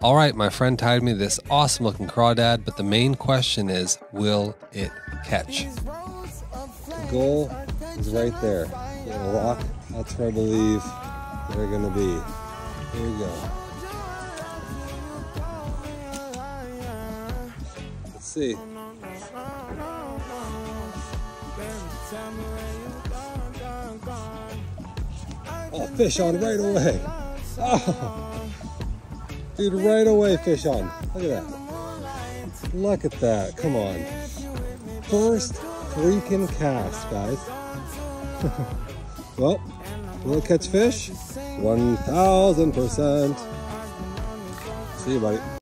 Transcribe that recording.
All right, my friend tied me this awesome looking crawdad, but the main question is, will it catch? The goal is right there. Little rock, that's where I believe they're gonna be. Here we go. Let's see. Oh, fish on right away. Oh, dude, right away fish on. Look at that. Look at that. Come on. First freaking cast, guys. Well, will it catch fish? 1000%. See you, buddy.